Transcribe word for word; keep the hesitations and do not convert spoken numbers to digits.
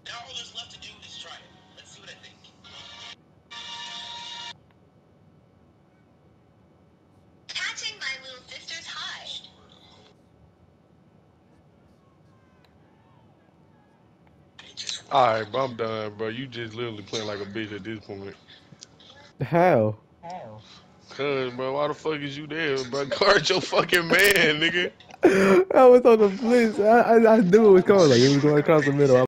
Now all there's left to do is try it. Let's see what I think. Catching my little sister's high. Alright, bro, I'm done, bro. You just literally playing like a bitch at this point. How? Cuz, bro, why the fuck is you there, bro? Guard your fucking man, nigga. I was on the blitz. I, I, I knew it was coming. Like, it was going across the middle.